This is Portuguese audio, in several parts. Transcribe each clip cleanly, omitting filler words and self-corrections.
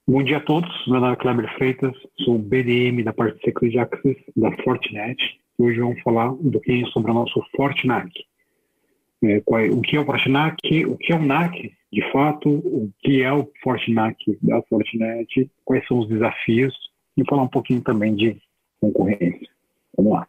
Bom dia a todos, meu nome é Kleber Freitas, sou BDM da parte de Security Access da Fortinet. Hoje vamos falar um pouquinho sobre o nosso Fortinac. O que é o Fortinac, o que é o NAC, de fato, o que é o Fortinac da Fortinet, quais são os desafios e falar um pouquinho também de concorrência. Vamos lá.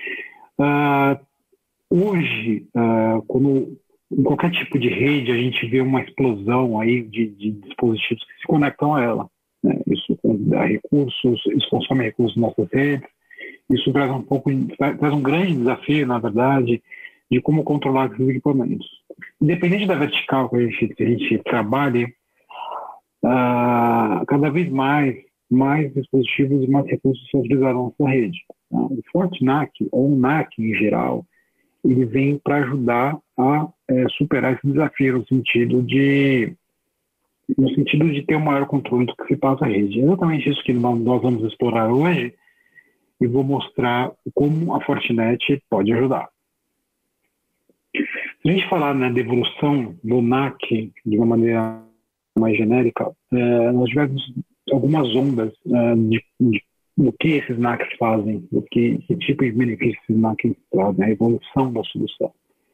Hoje, quando em qualquer tipo de rede, a gente vê uma explosão aí de dispositivos que se conectam a ela, né? Isso dá recursos, isso consome recursos nas nossas redes, isso traz um grande desafio, na verdade, de como controlar esses equipamentos. Independente da vertical que a gente trabalhe, cada vez mais dispositivos e mais recursos são utilizados na nossa rede. O Fortinac, ou o NAC em geral, ele vem para ajudar a superar esse desafio no sentido de ter um maior controle do que se passa a rede. É exatamente isso que nós vamos explorar hoje e vou mostrar como a Fortinet pode ajudar. Se a gente falar, né, da evolução do NAC de uma maneira mais genérica, nós tivemos algumas ondas do que esses NACs fazem, que tipo de benefícios esses NACs trazem, a evolução da solução.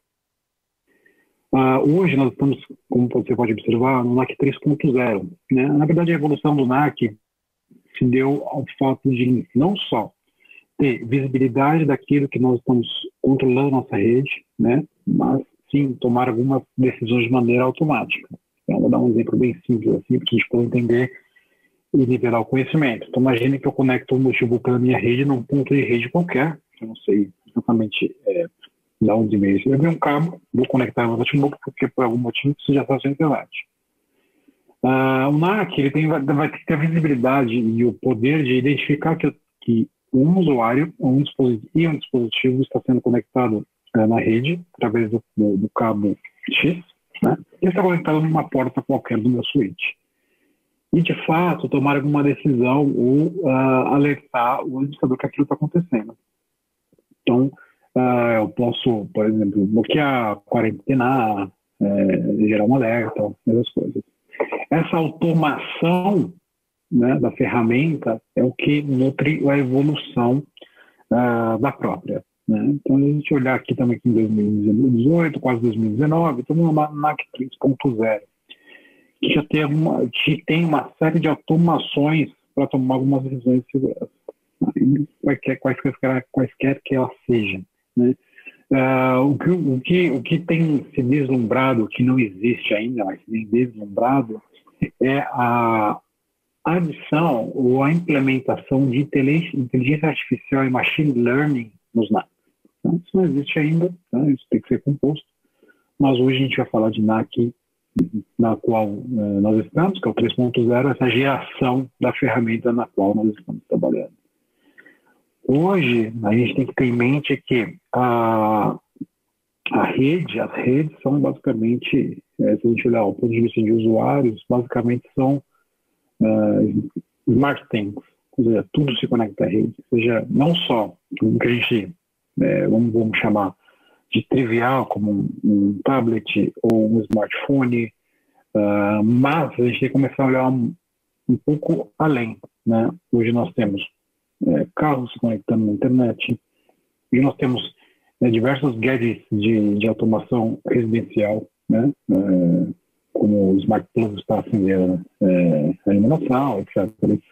Hoje nós estamos, como você pode observar, no NAC 3.0. Né? Na verdade, a evolução do NAC se deu ao fato de não só ter visibilidade daquilo que nós estamos controlando na nossa rede, né? Mas sim tomar algumas decisões de maneira automática. Então, vou dar um exemplo bem simples, assim, para a gente poder entender e nivelar o conhecimento. Então, imagine que eu conecto um notebook na minha rede num ponto de rede qualquer, eu não sei exatamente da onde veio. Eu abrir um cabo, vou conectar no notebook, porque por algum motivo isso já está sem internet. O NAC ele vai ter a visibilidade e o poder de identificar que um usuário um dispositivo está sendo conectado na rede, através do cabo X, né? E está conectado numa porta qualquer do meu switch. E, de fato, tomar alguma decisão ou alertar o administrador que aquilo está acontecendo. Então, eu posso, por exemplo, bloquear, quarentenar, gerar um alerta, essas coisas. Essa automação, né, da ferramenta é o que nutre a evolução da própria. Né? Então, a gente olhar aqui também em 2018, quase 2019, estamos numa NAC 3.0. Que tem uma série de automações para tomar algumas decisões de segurança, quaisquer que elas sejam. Né? O que tem se deslumbrado, que não existe ainda, mas tem deslumbrado, é a adição ou a implementação de inteligência artificial e machine learning nos NACs. Então, isso não existe ainda, tá? Isso tem que ser composto, mas hoje a gente vai falar de NAC na qual nós estamos, que é o 3.0, essa geração da ferramenta na qual nós estamos trabalhando. Hoje, a gente tem que ter em mente que as redes são basicamente, se a gente olhar o ponto de vista de usuários, basicamente são smart things, ou seja, tudo se conecta à rede, ou seja, não só o que a gente, vamos chamar de trivial, como um tablet ou um smartphone, mas a gente tem que começar a olhar um pouco além. Né? Hoje nós temos carros se conectando na internet, e nós temos diversos gadgets de automação residencial, né? Como o Smart Plug para acender a iluminação, etc.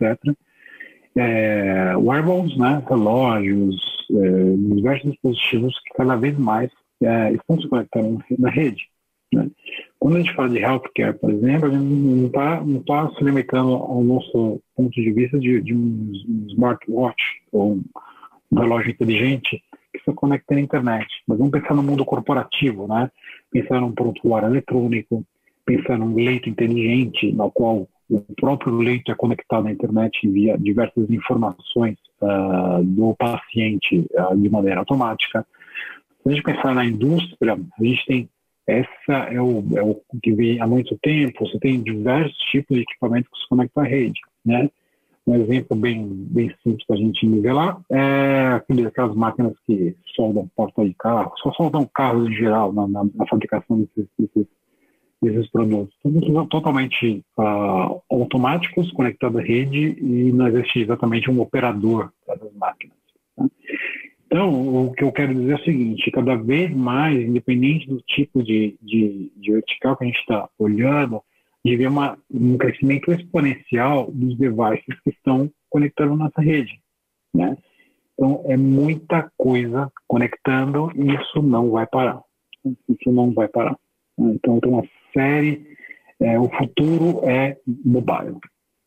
Wearables, né? Relógios, diversos dispositivos que cada vez mais estão se conectando na rede. Né? Quando a gente fala de healthcare, por exemplo, a gente não tá se limitando ao nosso ponto de vista de um smartwatch ou um relógio inteligente que se conecta na internet. Mas vamos pensar no mundo corporativo, né? Pensar num prontuário eletrônico, pensar num leito inteligente, no qual o próprio leito é conectado à internet e envia diversas informações do paciente de maneira automática. Se a gente pensar na indústria, a gente tem o que vem há muito tempo, você tem diversos tipos de equipamentos que se conectam à rede. Né? Um exemplo bem simples para a gente nivelar é aquelas máquinas que soldam porta de carro, só soldam carros em geral na fabricação desses produtos. Tudo totalmente automáticos conectados à rede e não existe exatamente um operador dessas máquinas. Tá? Então, o que eu quero dizer é o seguinte, cada vez mais, independente do tipo de vertical que a gente está olhando, deve haver um crescimento exponencial dos devices que estão conectando a nossa rede, né? Então, é muita coisa conectando e isso não vai parar. Isso não vai parar. Então, tem uma série... o futuro é mobile.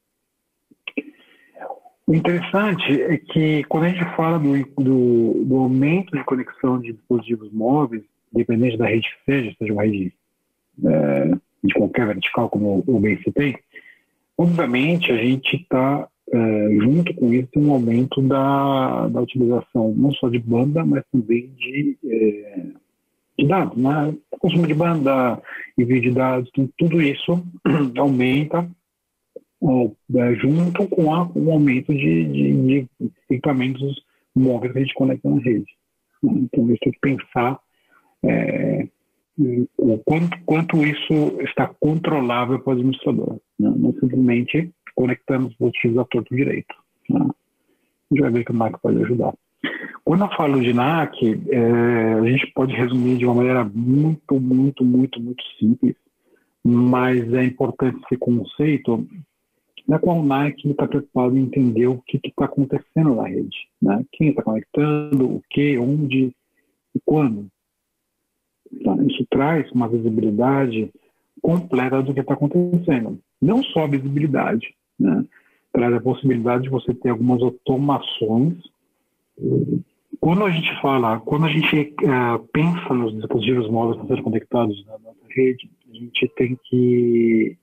O interessante é que quando a gente fala do aumento de conexão de dispositivos móveis, independente da rede que seja uma rede de qualquer vertical, como o bem citei, obviamente a gente está, junto com isso, tem um aumento da utilização não só de banda, mas também de dados, né? Consumo de banda, envio de dados, então, tudo isso aumenta junto com o aumento de equipamentos móveis que a gente conecta na rede. Então, a gente tem que pensar o quanto isso está controlável para o administrador, né? Não simplesmente conectando os dispositivos a torto direito. Né? A gente vai ver que o NAC pode ajudar. Quando eu falo de NAC, a gente pode resumir de uma maneira muito, muito, muito, muito simples, mas é importante esse conceito, na qual o NAC está preocupado em entender o que está acontecendo na rede, né? Quem está conectando, o que, onde e quando. Então, isso traz uma visibilidade completa do que está acontecendo. Não só a visibilidade, né? Traz a possibilidade de você ter algumas automações. Quando a gente pensa nos dispositivos móveis a serem conectados na nossa rede, a gente tem que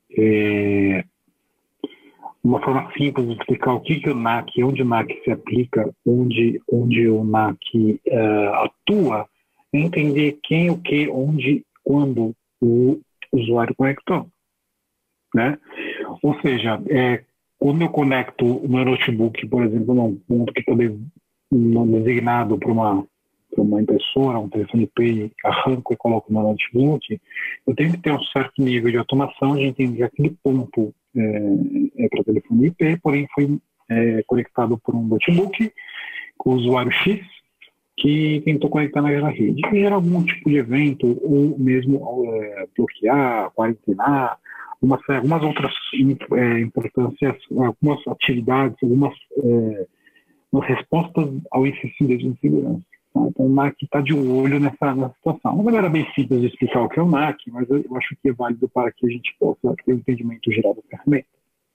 uma forma simples de explicar o que o NAC, onde o NAC se aplica, onde o NAC atua, é entender quem, o que, onde, quando o usuário conectou, né? Ou seja, quando eu conecto o meu notebook, por exemplo, num ponto que está designado para uma impressora, um telefone IP, arranco e coloco no notebook, eu tenho que ter um certo nível de automação de entender que aquele ponto é para telefone IP, porém foi conectado por um notebook com o usuário X que tentou conectar naquela rede e gerar algum tipo de evento ou mesmo bloquear, quarentenar, algumas outras importâncias, algumas atividades, algumas respostas ao incidente de segurança. Tá? Então, o NAC está de olho nessa situação. Não era bem simples de explicar o que é o NAC, mas eu acho que é válido para que a gente possa ter um entendimento geral da ferramenta.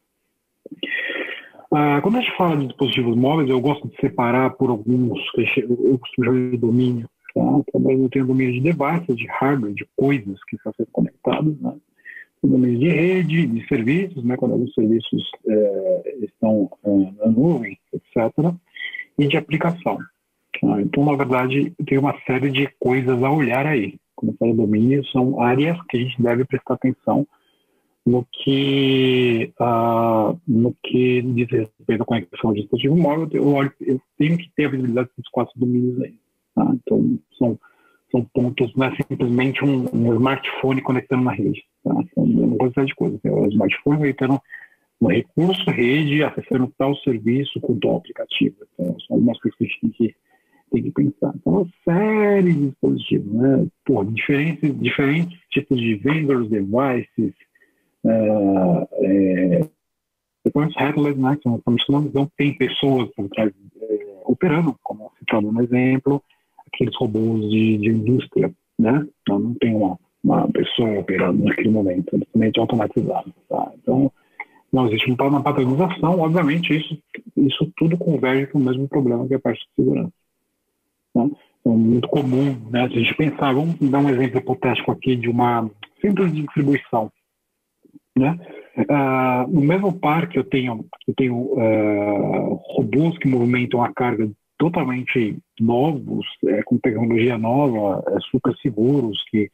Quando a gente fala de dispositivos móveis, eu gosto de separar por alguns, eu costumo chamar de domínio. Tá? Eu tenho domínio de devices, de hardware, de coisas que estão sendo conectadas, né? Domínio de rede, de serviços, né? Quando alguns serviços estão na nuvem, etc. E de aplicação. Tá? Então, na verdade, tem uma série de coisas a olhar aí. Quando eu falo domínio, são áreas que a gente deve prestar atenção no que diz respeito à conexão de dispositivo móvel. Eu tenho que ter a visibilidade dos 4 domínios aí. Tá? Então, são pontos, não é simplesmente um smartphone conectando na rede. Tá? São uma quantidade de coisas. O smartphone conectando um recurso, rede, acessando tal serviço com tal aplicativo. Então, são algumas coisas que a gente tem que pensar. Então, uma série de dispositivos, né? Diferentes tipos de vendors, devices, depois headless, né? Que nós estamos falando, então tem pessoas por trás operando, como citado no exemplo, aqueles robôs de indústria, né? Então, não tem uma pessoa operando naquele momento, é totalmente automatizado. Tá? Então, não existe uma padronização, obviamente isso tudo converge para o mesmo problema que é a parte de segurança. Tá? Então, muito comum, né? Se a gente pensar, vamos dar um exemplo hipotético aqui de uma simples distribuição. Né? No mesmo parque eu tenho robôs que movimentam a carga totalmente novos, com tecnologia nova, super seguros, que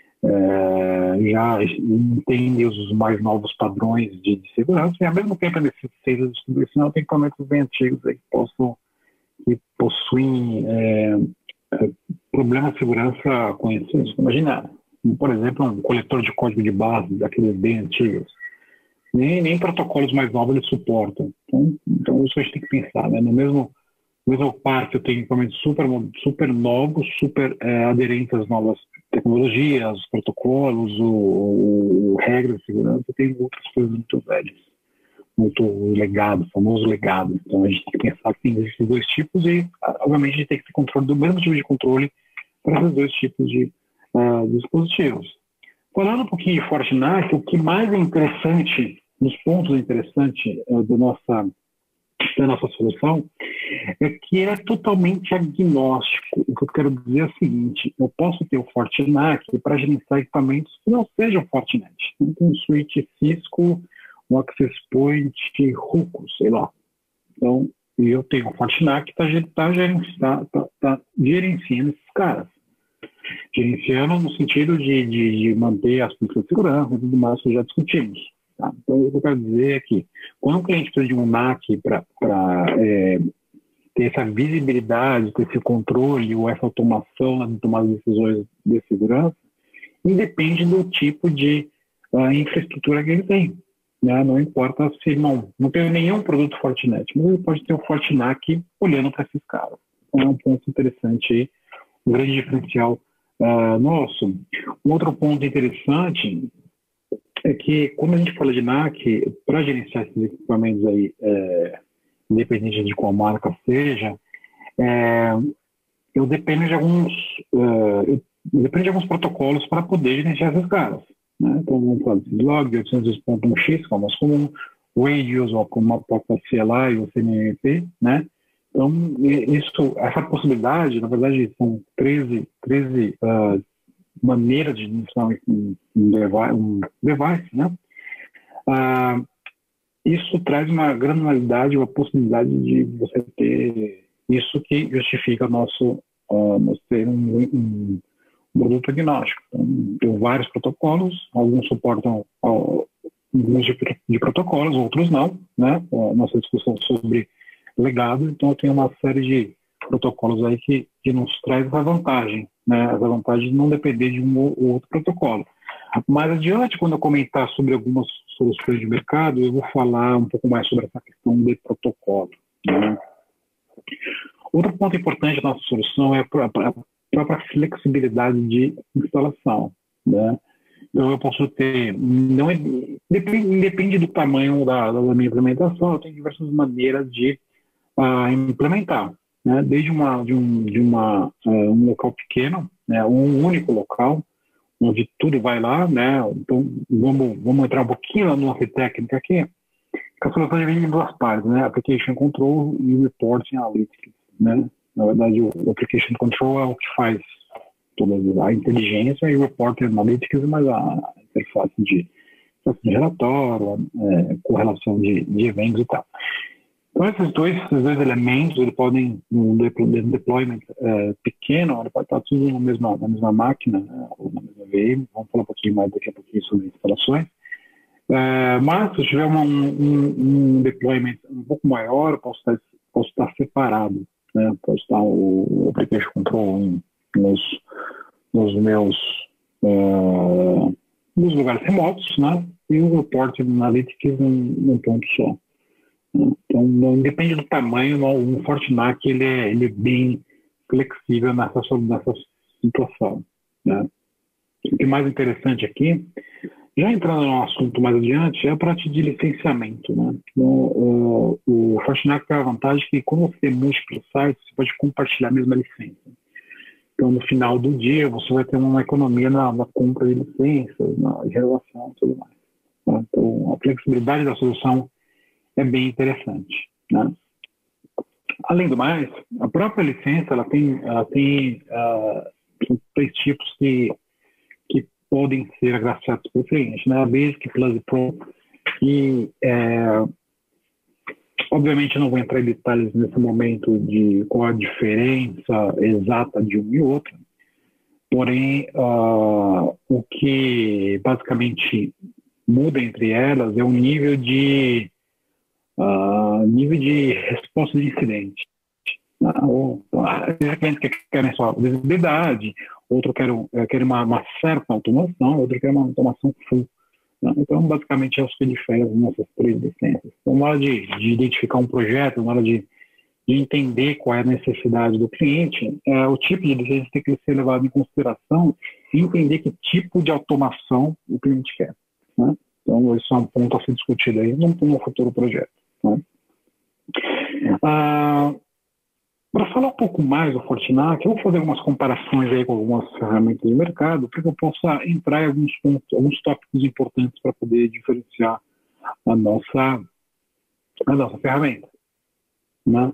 já entendem os mais novos padrões de segurança, e ao mesmo tempo nesse centro de distribuição tem equipamentos bem antigos aí que possuem problemas de segurança conhecidos. Imagina, por exemplo, um coletor de código de base daqueles bem antigos. nem protocolos mais novos eles suportam. Então isso a gente tem que pensar, né? No mesmo parque eu tenho equipamentos super novos, super aderentes às novas tecnologias, protocolos, regras de segurança, tem outras coisas muito velhas, muito legado, famoso legado. Então a gente tem que pensar que tem esses dois tipos e, obviamente, a gente tem que ter controle do mesmo tipo de controle para esses dois tipos de dispositivos. Falando um pouquinho de Fortinet, o que mais é interessante, nos pontos interessantes da nossa solução, é que ele é totalmente agnóstico. O que eu quero dizer é o seguinte: eu posso ter o Fortinet para gerenciar equipamentos que não sejam Fortinet. Então, um switch Cisco, um access point Ruckus, sei lá. Então, eu tenho o Fortinet que está gerenciando esses caras. Gerenciando no sentido de manter as políticas de segurança e tudo mais que já discutimos. Tá? Então, o que eu quero dizer é que, quando um cliente precisa de um NAC para ter essa visibilidade, ter esse controle ou essa automação na tomada de decisões de segurança, independe do tipo de infraestrutura que ele tem. Né? Não importa se não tem nenhum produto Fortinet, mas ele pode ter um Fortinet olhando para esses caras. Então, é um ponto interessante aí, um grande diferencial nosso. Um outro ponto interessante é que, quando a gente fala de NAC, para gerenciar esses equipamentos aí, independente de qual marca seja, eu dependo de alguns protocolos para poder gerenciar esses caras. Né? Então, vamos falar de log 802.1x, que é o mais comum, radios, ou como a porta CLI ou CMMP, né? Então, essa possibilidade, na verdade, são 13 maneiras de instalar um device, né? Isso traz uma granularidade, uma possibilidade de você ter isso que justifica nós ter um produto agnóstico. Então, tem vários protocolos, alguns suportam alguns de protocolos, outros não, né? A nossa discussão sobre legado, então eu tenho uma série de protocolos aí que nos traz essa vantagem, né? Essa vantagem de não depender de um ou outro protocolo. Mais adiante, quando eu comentar sobre algumas soluções de mercado, eu vou falar um pouco mais sobre essa questão de protocolo. Né? Outro ponto importante da nossa solução é a própria flexibilidade de instalação. Né? Então, eu posso ter, depende do tamanho da minha implementação, eu tenho diversas maneiras de implementar. Né? Desde um local pequeno, né? Um único local, onde tudo vai lá, né? Então, vamos entrar um pouquinho na nossa técnica aqui, que a solução divide em duas partes, né? Application Control e Reporting Analytics, né? Na verdade, o Application Control é o que faz toda a inteligência, e o Reporting Analytics é mais a interface de relatório, correlação de eventos e tal. Então, esses dois elementos, eles podem, no deployment pequeno, ele pode estar tudo na mesma máquina, né, ou na mesma VM. Vamos falar um pouquinho mais daqui a pouquinho sobre instalações. Mas, se tiver um deployment um pouco maior, posso estar separado. Né? Posso estar o Application Control nos meus lugares remotos, né? E o Reporting Analytics num ponto só. Então, não depende do tamanho, o Fortinet ele é bem flexível nessa situação. Né? O que é mais interessante aqui, já entrando no assunto mais adiante, é a parte de licenciamento. Né? Então, o Fortinet tem a vantagem que, quando você tem múltiplos sites, você pode compartilhar a mesma licença. Então, no final do dia, você vai ter uma economia na compra de licenças, na relação e tudo mais. Tá? Então, a flexibilidade da solução é bem interessante. Né? Além do mais, a própria licença ela tem 3 tipos que podem ser agraciados pelo cliente. Né? A Basic, Plus e Pro, e obviamente eu não vou entrar em detalhes nesse momento de qual a diferença exata de um e outro, porém o que basicamente muda entre elas é o nível de resposta de incidente. Tem clientes que querem só visibilidade, outro quer uma certa automação, outro quer uma automação full. Né? Então, basicamente, é isso que difere as nossas 3 licenças. Então, na hora de identificar um projeto, na hora de entender qual é a necessidade do cliente, o tipo de licença tem que ser levado em consideração e entender que tipo de automação o cliente quer. Né? Então, esse é um ponto a ser discutido aí no futuro projeto. Né? Para falar um pouco mais do Fortinac, eu vou fazer algumas comparações aí com algumas ferramentas de mercado para que eu possa entrar em alguns pontos, alguns tópicos importantes para poder diferenciar a nossa ferramenta. Né?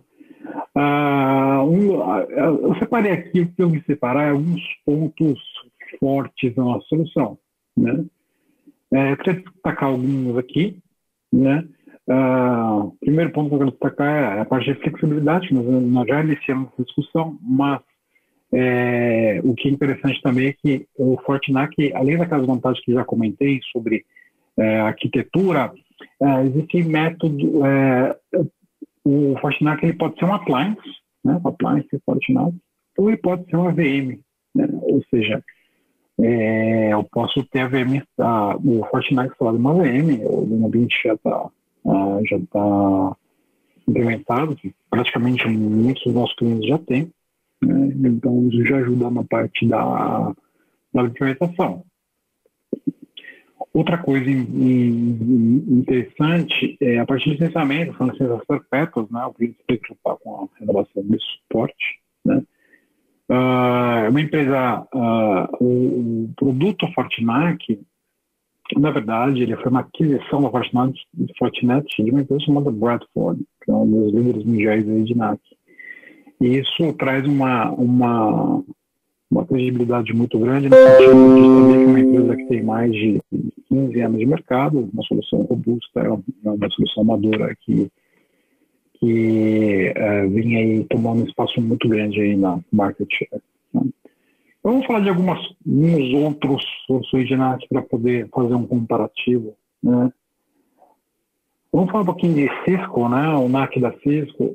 Eu separei aqui, o que eu vou separar alguns pontos fortes da nossa solução. Né? Eu queria destacar alguns aqui. Né? O primeiro ponto que eu quero destacar é a parte de flexibilidade, que nós já iniciamos essa discussão, mas o que é interessante também é que o Fortinac, além daquelas vantagens que já comentei sobre arquitetura, existe método. O Fortinac ele pode ser um appliance, né? Appliance Fortinac, ou ele pode ser uma VM, né? Ou seja, eu posso ter a VM, o Fortinac instalado em uma VM, o ambiente já está implementado, que praticamente muitos dos nossos clientes já têm, né? Então isso já ajuda na parte da implementação. Outra coisa interessante é a parte de licenciamento, são licenças perpétuas, né? O cliente tem que preocupar com a renovação de suporte, né? Uma empresa, o produto Fortinac, na verdade, ele foi uma aquisição da Fortinet de uma empresa chamada Bradford, que é um dos líderes mundiais de NAC. E isso traz uma credibilidade muito grande no sentido de saber que uma empresa que tem mais de 15 anos de mercado, uma solução robusta, é uma solução madura que vem aí tomando um espaço muito grande aí na market share. Né? Então, vamos falar de alguns outros soluções de NAC para poder fazer um comparativo. Né? Vamos falar um pouquinho de Cisco, né? O NAC da Cisco.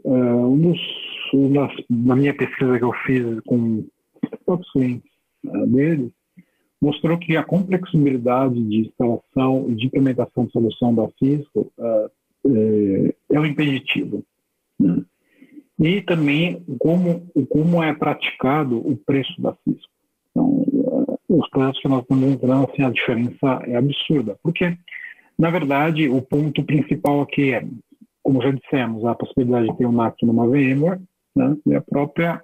Na minha pesquisa que eu fiz com os clientes deles, mostrou que a complexibilidade de instalação e de implementação de solução da Cisco é um impeditivo. Né? E também como é praticado o preço da Cisco. Então, os projetos que nós estamos entrando, assim, a diferença é absurda. Porque, na verdade, o ponto principal aqui é, como já dissemos, a possibilidade de ter um NAC numa VMware, né? E a própria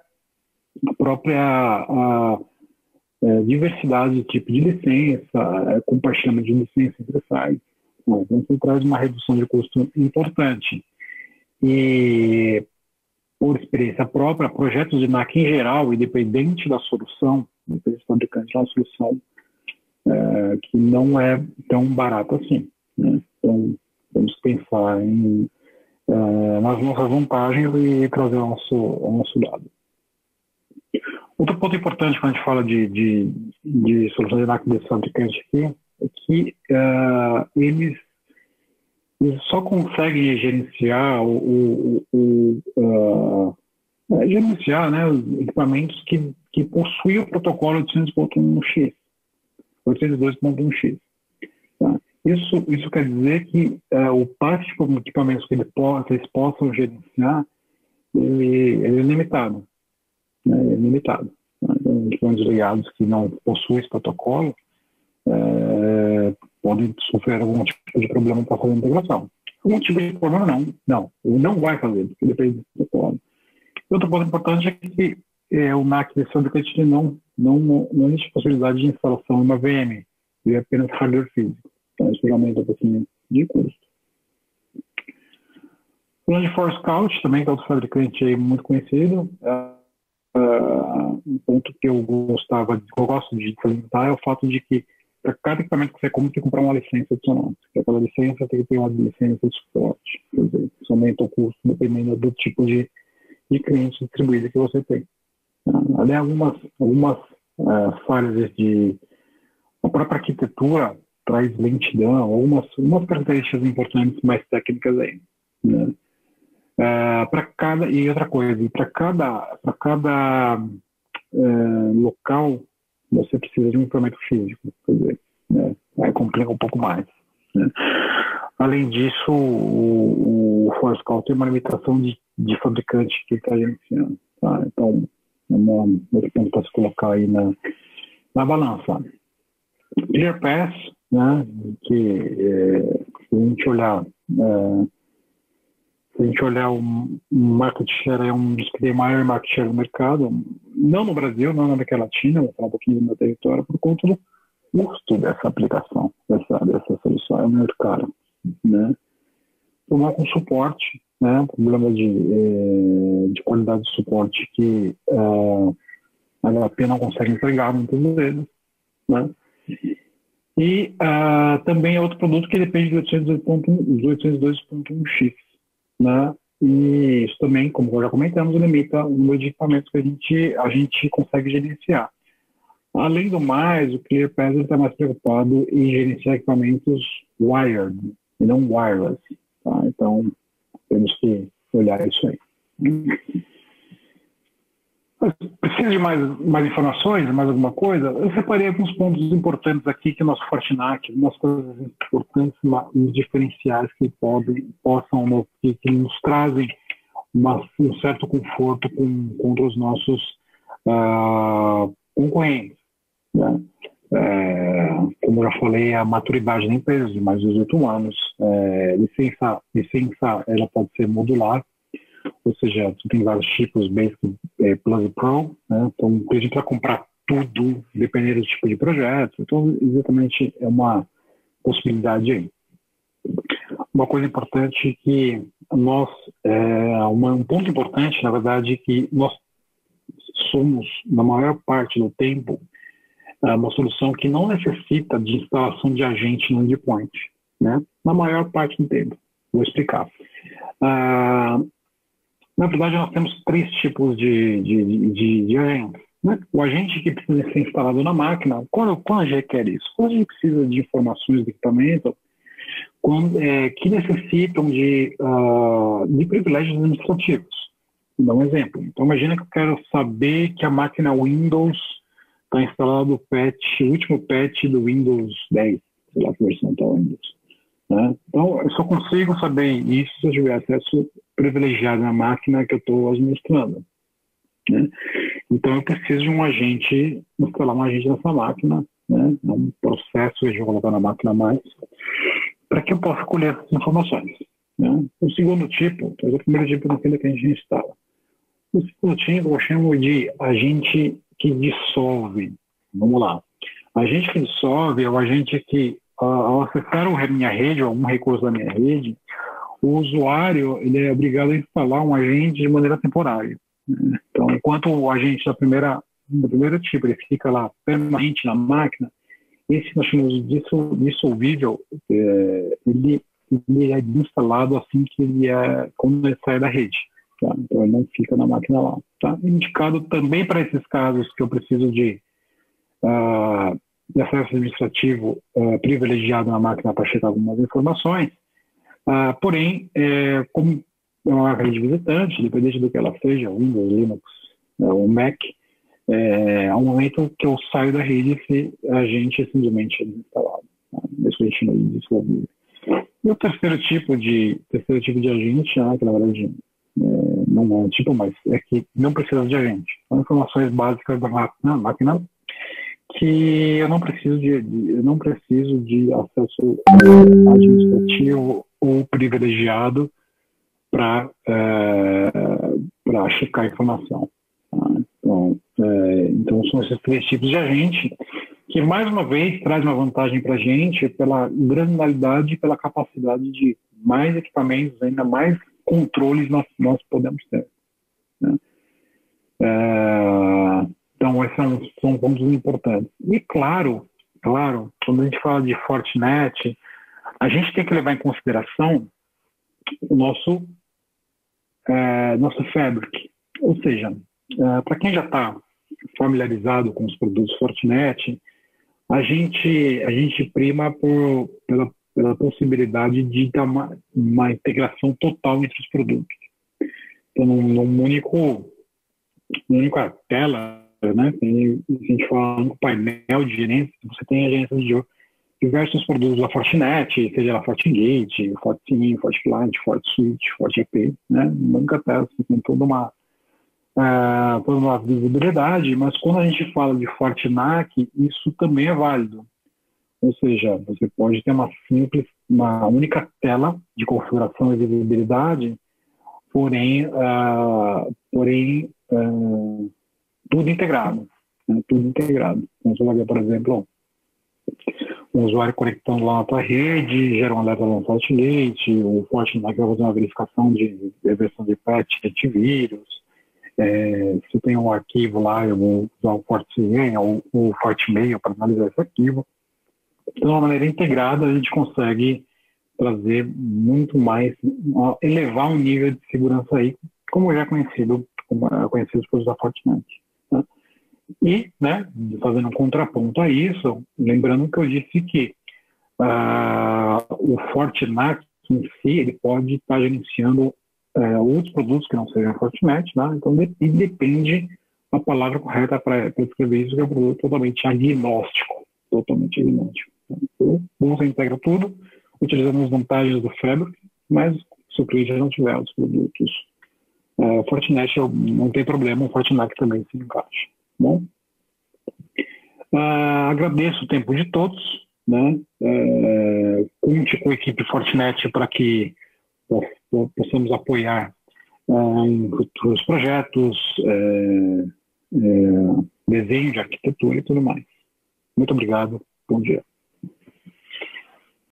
diversidade de tipo de licença, compartilhamento de licença entre sites. Então, isso traz uma redução de custo importante. E, por experiência própria, projetos de NAC em geral, independente da solução, independente do fabricante, é uma solução que não é tão barata assim. Né? Então, temos que pensar nas nossas vantagens e trazer ao nosso lado. Outro ponto importante quando a gente fala de soluções de NAC desse fabricante aqui é que eles só conseguem gerenciar né, os equipamentos que possuem o protocolo 802.1x. 802.1x. Tá? Isso quer dizer que o passe de equipamentos que eles possam gerenciar ele é limitado. Né, é limitado. Então, equipamentos ligados que não possuem esse protocolo podem sofrer algum tipo de problema para fazer a integração. Algum tipo de problema não vai fazer, porque depende do protocolo. Outro ponto importante é que o NAC desse fabricante não existe possibilidade de instalação em uma VM, ele é apenas hardware físico. Então isso aumenta um pouquinho de custo. Falando de ForScout, também que é outro fabricante aí muito conhecido, um ponto que eu gosto de salientar é o fato de que para cada equipamento que você compra, tem que comprar uma licença adicional. Para cada licença, tem que ter uma licença de suporte. Quer dizer, isso aumenta o custo dependendo do tipo de cliente distribuído que você tem. Ali algumas falhas a própria arquitetura traz lentidão, algumas características importantes mais técnicas aí. Né? E outra coisa, para cada local você precisa de um equipamento físico. Quer dizer, né? Aí complica um pouco mais, né? Além disso, o ForceCall tem uma limitação de fabricante que está gerenciando, tá? Então, é outro ponto para se colocar aí na balança. ClearPass, né? Que se a gente olhar o market share, é um dos que tem maior market share no mercado, não no Brasil, não na América Latina, vou falar um pouquinho do meu território, por conta do custo dessa aplicação, dessa solução, é muito caro, né? Tomar com suporte, né? Problema de qualidade de suporte que a HP não consegue entregar muitas vezes, né? E também é outro produto que depende do 802.1x, né? E isso também, como já comentamos, limita o número de equipamentos que a gente consegue gerenciar. Além do mais, o ClearPass está mais preocupado em gerenciar equipamentos wired e não wireless, tá? Então, temos que olhar isso aí. Precisa de mais informações, mais alguma coisa? Eu separei alguns pontos importantes aqui que o nosso Fortinac, algumas coisas importantes, uns diferenciais que que nos trazem um certo conforto contra os nossos concorrentes, né? Como eu já falei, a maturidade da empresa de mais de 18 anos, licença ela pode ser modular, ou seja, você tem vários tipos, Basic, Plus e Pro, né? Então a gente vai comprar tudo, dependendo do tipo de projeto, então exatamente é uma possibilidade aí. Uma coisa importante que um ponto importante, na verdade, que nós somos, na maior parte do tempo, uma solução que não necessita de instalação de agente no endpoint, né? Na maior parte do tempo. Vou explicar. Na verdade, nós temos 3 tipos de agentes, né? O agente que precisa ser instalado na máquina, quando a gente requer isso? Quando a gente precisa de informações do equipamento, que necessitam de privilégios administrativos. Vou dar um exemplo. Então, imagina que eu quero saber que a máquina Windows está instalado o último patch do Windows 10, sei lá que versão está o Windows, né? Então, eu só consigo saber isso se eu tiver acesso privilegiado na máquina que eu estou administrando, né? Então, eu preciso de um agente, instalar um agente nessa máquina, né? É um processo de colocar na máquina mais, para que eu possa colher essas informações, né? O segundo tipo, é o primeiro tipo daquele que a gente instala. O segundo tipo eu chamo de agente que dissolve. Vamos lá. Agente que dissolve é o agente que, ao acessar a minha rede, ou algum recurso da minha rede, o usuário ele é obrigado a instalar um agente de maneira temporária, né? Então, enquanto o agente do primeiro tipo ele fica lá permanente na máquina, esse nós chamamos de dissolvível, ele é instalado assim que quando ele sai da rede, tá? Então ele não fica na máquina lá, tá? Indicado também para esses casos que eu preciso de acesso administrativo privilegiado na máquina para checar algumas informações, porém, como é uma rede visitante, independente do que ela seja, Windows, Linux ou Mac, ao momento que eu saio da rede, esse agente é simplesmente instalado, tá? Isso a gente chama de dissolvível. E o terceiro tipo de agente, que na verdade não é um tipo, mas é que não precisa de agente. São informações básicas da máquina que eu não preciso de acesso administrativo ou privilegiado para checar a informação, tá? Então são esses 3 tipos de agente que, mais uma vez, traz uma vantagem para a gente pela granularidade e pela capacidade de mais equipamentos, ainda mais controles nós podemos ter, né? Então, esses são pontos importantes. E, claro, quando a gente fala de Fortinet, a gente tem que levar em consideração o nosso Fabric. Ou seja, para quem já está familiarizado com os produtos Fortinet, a gente prima pela possibilidade de dar uma integração total entre os produtos. Então, numa única tela, né? Se a gente fala um painel de gerência, você tem a gerência diversos produtos da Fortinet, seja a FortiGate, FortiSIM, FortiClient, FortiSwitch, FortiAP, né? Nunca testa com toda uma visibilidade, mas quando a gente fala de FortiNAC, isso também é válido. Ou seja, você pode ter uma única tela de configuração e visibilidade, porém tudo integrado. Né? Tudo integrado. Então, você vai ver, por exemplo, um usuário conectando lá na tua rede, gera um alerta lá no FortiGate, o FortiNAC vai fazer uma verificação de versão de patch, antivírus. Se tem um arquivo lá, eu vou usar o FortiCIEM ou o FortiMail para analisar esse arquivo. Então, de uma maneira integrada, a gente consegue trazer muito mais, elevar o nível de segurança aí, como já é conhecido os produtos da Fortinet. Né? E, né, fazendo um contraponto a isso, lembrando que eu disse que o Fortinet em si, ele pode estar gerenciando outros produtos que não sejam Fortinet, né? Então depende a palavra correta para escrever isso, que é um produto totalmente agnóstico. Então, você integra tudo, utilizando as vantagens do Fabric, mas se o cliente não tiver os produtos Fortinet, não tem problema, o Fortinet também se encaixa. Bom? Agradeço o tempo de todos, né? Conte com a equipe Fortinet para que possamos apoiar em futuros projetos, desenho de arquitetura e tudo mais. Muito obrigado. Bom dia.